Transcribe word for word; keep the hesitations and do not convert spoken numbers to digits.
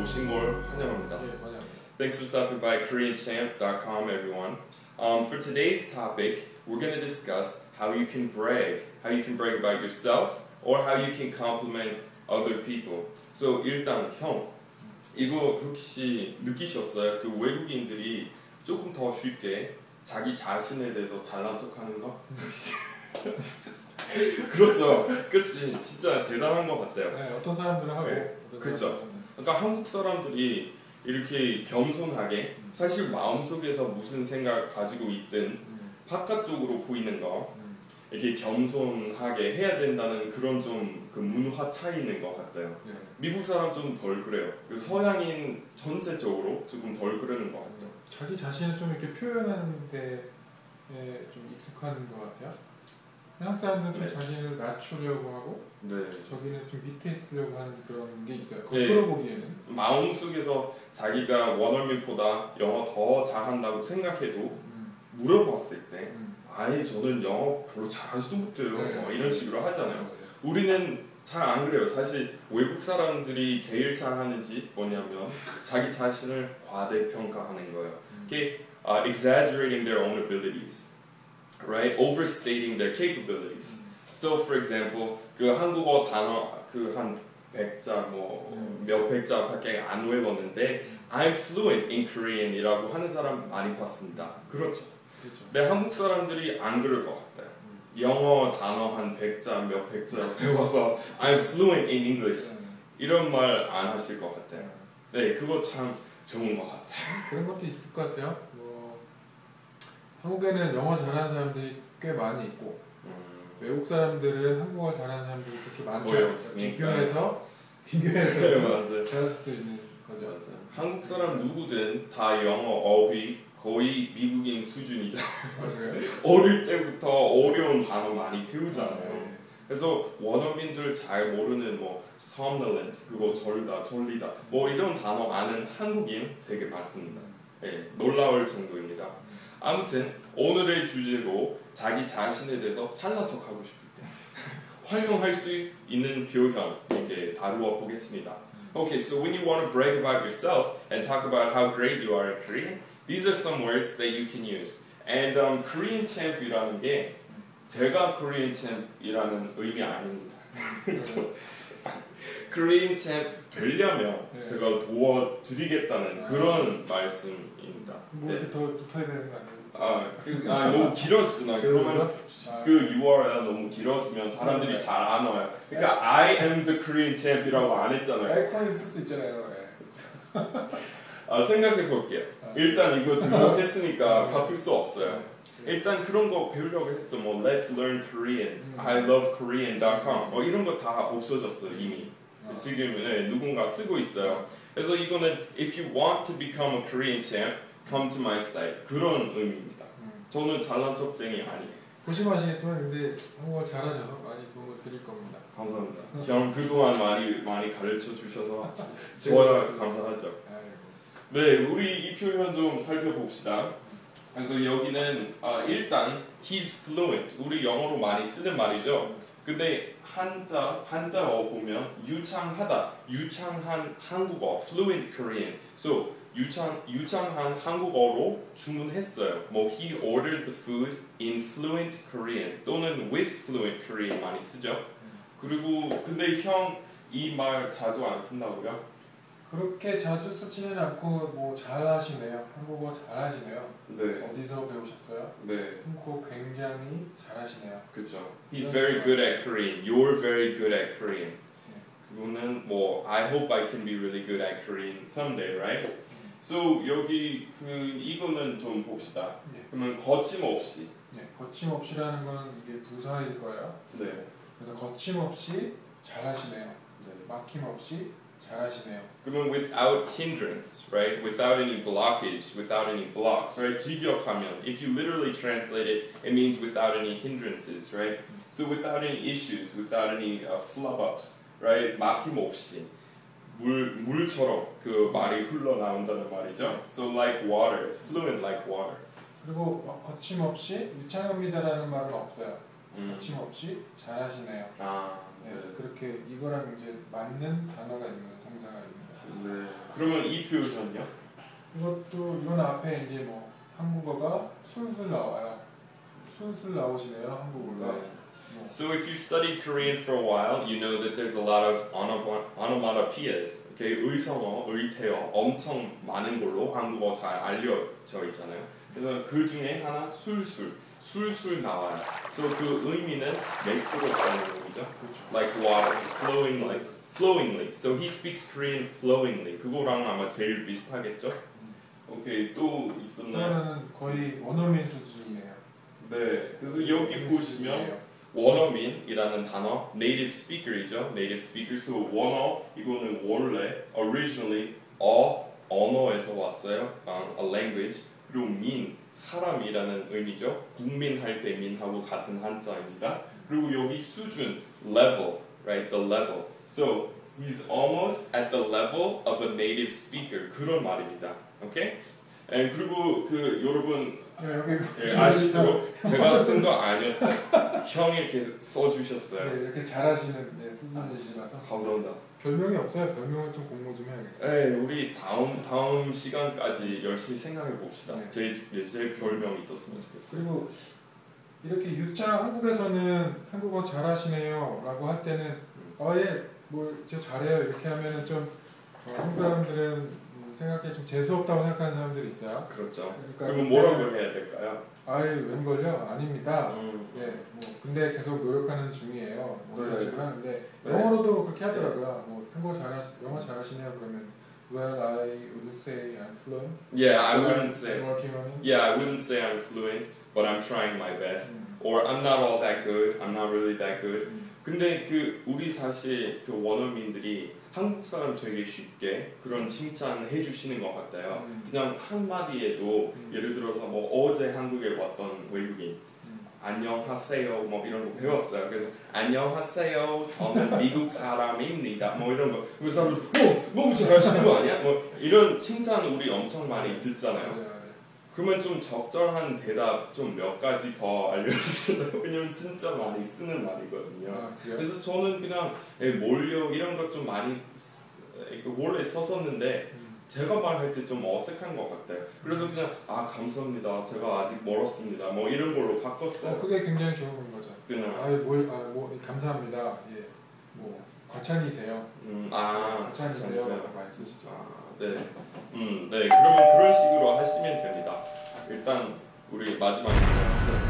오신 걸 환영합니다. 예, 환영. Thanks for stopping by Korean Champ dot com, everyone. Um, for today's topic, we're going to discuss how you can brag, how you can brag about yourself, or how you can compliment other people. So 일단 형, 이거 혹시 느끼셨어요? 그 외국인들이 조금 더 쉽게 자기 자신에 대해서 잘난 척하는 거? 그렇죠. 그치. 진짜 대단한 것 같아요. 네, 어떤 사람들은 하고. 네, 어떤 그렇죠. 사람들은. 그러니까 한국 사람들이 이렇게 겸손하게 음. 사실 마음속에서 무슨 생각 가지고 있든 음. 바깥쪽으로 보이는 거 음. 이렇게 겸손하게 해야 된다는 그런 좀 그 문화 차이 있는 것 같아요. 네. 미국 사람 좀 덜 그래요. 그리고 서양인 전체적으로 조금 덜 그러는 것 같아요. 자기 자신을 좀 이렇게 표현하는 데에 좀 익숙한 것 같아요. 한국 사람들은 좀 네. 자신을 낮추려고 하고 네. 저기는 좀 밑에 있으려고 하는 그런 게 있어요. 네. 겉으로 보기에는. 마음속에서 자기가 원어민보다 영어 더 잘한다고 생각해도 음. 물어봤을 때 음. 아니 저는 영어 별로 잘하지도 못해요. 네. 뭐 이런 식으로 하잖아요. 맞아요. 우리는 잘 안 그래요. 사실 외국 사람들이 제일 잘하는지 뭐냐면 자기 자신을 과대평가하는 거예요. 음. 이게 uh, exaggerating their own abilities, right? Overstating their capabilities. 음. So, for example, 그 한국어 단어 그 한 백 자 뭐 음. 몇 백 자밖에 안 외웠는데 음. I'm fluent in Korean이라고 하는 사람 많이 봤습니다. 그렇죠. 그렇죠. 근데 한국 사람들이 안 그럴 것 같아요. 음. 영어 단어 한 백 자 몇 백 자 배워서 I'm fluent in English 음. 이런 말 안 하실 것 같아요. 음. 네, 그거 참 좋은 것 같아요. 그런 것도 있을 것 같아요. 뭐 한국에는 영어 잘하는 사람들이 꽤 많이 있고 음, 외국 사람들은 한국어 잘하는 사람들이 그렇게 많지 거의 않아요. 없으니까. 비교해서 네, 비교해서 맞아요. 잘할 수도 있는 거죠. 맞아요. 한국 사람 누구든 다 영어 어휘 거의 미국인 수준이죠. 아, 그래요? 어릴 때부터 어려운 단어 많이 배우잖아요. 네. 그래서 원어민들 잘 모르는 뭐 somnolent 그거 졸다 졸리다 뭐 이런 단어 아는 한국인 되게 많습니다. 네, 놀라울 정도입니다. 아무튼 오늘의 주제로 자기 자신에 대해서 잘난 척하고 싶을 때 활용할 수 있는 표현 이렇게 다루어 보겠습니다. Okay, so when you want to brag about yourself and talk about how great you are in Korean, these are some words that you can use. And um, Korean champ이라는 게 제가 Korean champ이라는 의미 아닙니다. Korean champ 되려면 네. 제가 도와드리겠다는 아. 그런 말씀입니다. 뭐 이렇게 더 붙어야 되는 거 아니에요? 아, 그, 아 너무 길어지나 그러면 아, 그 유알엘 너무 길어지면 사람들이 네. 잘 안 와요. 그러니까 I am the Korean champ이라고 안 했잖아요. 아이콘이 쓸 수 있잖아요. 네. 아, 생각해 볼게요. 아. 일단 이거 등록했으니까 네. 바꿀 수 없어요. 네. 일단 그런 거 배우려고 했어. 뭐 Let's Learn Korean, 음. I Love Korean dot com 뭐 이런 거 다 없어졌어요 이미. 아. 지금 네, 누군가 쓰고 있어요. 그래서 이거는 If you want to become a Korean champ, come to my site 그런 의미입니다. 음. 저는 잘난 척쟁이 아니에요. 보시면 아시겠지만 근데 한국어 잘하셔서 많이 도움을 드릴 겁니다. 감사합니다. 형 그동안 많이 많이 가르쳐 주셔서 좋아요. 감사하죠. 아이고. 네, 우리 이 표현 좀 살펴봅시다. 그래서 여기는 아, 일단 he's fluent. 우리 영어로 많이 쓰는 말이죠. 근데 한자 한자어 보면 유창하다, 유창한 한국어, fluent Korean. So 유창 유창한 한국어로 주문했어요. 뭐 he ordered the food in fluent Korean 또는 with fluent Korean 많이 쓰죠. 그리고 근데 형 이 말 자주 안 쓴다고요? 그렇게 자주 쓰지는 않고 뭐 잘하시네요. 한국어 잘하시네요. 네, 어디서 배우셨어요? 네, 한국어 굉장히 잘하시네요. 그렇죠. He's very good at Korean. You're very good at Korean. 그거는 뭐 I hope I can be really good at Korean someday, right? So 여기 그 이거는 좀 봅시다. 네. 그러면 거침없이. 네, 거침없이라는 건 이게 부사일 거예요. 네. 그래서 거침없이 잘하시네요. 네. 막힘없이 잘하시네요. 그러면 without hindrance, right? Without any blockage, without any blocks, right? 직역하면 if you literally translate it, it means without any hindrances, right? So without any issues, without any uh, flub-ups, right? 막힘없이 물 물처럼 그 말이 흘러나온다는 말이죠. So like water, fluent like water. 그리고 막 거침없이 유창합니다라는 말은 없어요. 음. 거침없이 잘하시네요. 아, 네, 네. 그렇게 이거랑 이제 맞는 단어가 있는 거예요. 동사가 있는 거예요. 네. 그러면 이 표현은요? 이것도 이건 앞에 이제 뭐 한국어가 술술 나와요. 술술 나오시네요, 한국어가. 네. 뭐. So if you've studied Korean for a while, you know that there's a lot of onom- onomatopoeias. Okay? 의성어, 의태어 엄청 많은 걸로 한국어 잘 알려져 있잖아요. 그래서 그 중에 하나 술술, 술술 나와요. So 그 의미는 매끄럽다는 의미죠. Like water, flowing like flowingly. So he speaks Korean flowingly. 그거랑 아마 제일 비슷하겠죠? 오케이, 또 있었나요? 그러면은 거의 원어민 수준이네요. 네, 그래서 여기 보시면 원어민이라는 단어, native speaker이죠. native speaker. So 원어 이거는 원래 originally 어 언어에서 왔어요. um, a language. 그리고 민 사람이라는 의미죠. 국민 할 때 민하고 같은 한자입니다. 그리고 여기 수준 level, right? The level. So he's almost at the level of a native speaker. 그런 말입니다. 오케이? Okay? 그리고 그 여러분 여기 예, 아시죠? 제가 쓴 거 아니었어요. 형이 이렇게 써주셨어요. 네, 이렇게 잘하시는 네, 수준이시라서. 감사합니다. 별명이 없어요. 별명을 좀 공부 좀 해야겠어요. 네, 우리 다음 다음 시간까지 열심히 생각해 봅시다. 네. 제, 제 별명이 있었으면 좋겠어요. 그리고 이렇게 유창 한국에서는 한국어 잘하시네요라고 할 때는 아예 뭐저 잘해요 이렇게 하면은 좀 어, 한국 사람들은 음, 생각해 좀 재수 없다고 생각하는 사람들이 있어요. 그렇죠. 그러니까 그러면 뭐라고 해야 될까요? 아예 웬걸요? 아닙니다. 음, 예, 뭐 근데 계속 노력하는 중이에요. 뭐 이런 네. 식으로 하는데 네. 영어로도 그렇게 하더라고요. 뭐 한국어 잘하시 영어 잘하시네요 그러면 Well, I would say I'm fluent. Yeah, I but wouldn't I'm say. working on it. Yeah, I wouldn't say I'm fluent, but I'm trying my best. 음. Or I'm not all that good. I'm not really that good. 음. 근데 그 우리 사실 그 원어민들이 한국 사람 되게 쉽게 그런 칭찬 해주시는 것 같아요. 음. 그냥 한 마디에도 음. 예를 들어서 뭐 어제 한국에 왔던 외국인 음. 안녕하세요 뭐 이런 거 배웠어요. 그래서 안녕하세요 저는 미국 사람입니다 뭐 이런 거 그 사람들 어 너무 잘하시는 거 아니야? 뭐 이런 칭찬 우리 엄청 많이 듣잖아요. 맞아요, 맞아요. 그러면 좀 적절한 대답 좀 몇 가지 더 알려주시나요? 왜냐면 진짜 많이 쓰는 말이거든요. 아, 그래요? 그래서 저는 그냥 예, 몰려 이런 것 좀 많이 쓰- 이거 원래 썼었는데 음. 제가 말할 때 좀 어색한 것 같아요. 그래서 그냥 아 감사합니다. 제가 아직 멀었습니다. 뭐 이런 걸로 바꿨어요. 어, 그게 굉장히 좋은 거죠. 그냥 아, 뭘, 아, 뭐 감사합니다. 예, 뭐 과찬이세요. 음, 아 과찬이세요. 참, 라고 많이 쓰시죠. 아, 네, 음, 네. 그러면 그런 식으로 하시면 됩니다. 일단 우리 마지막 인사 합시다.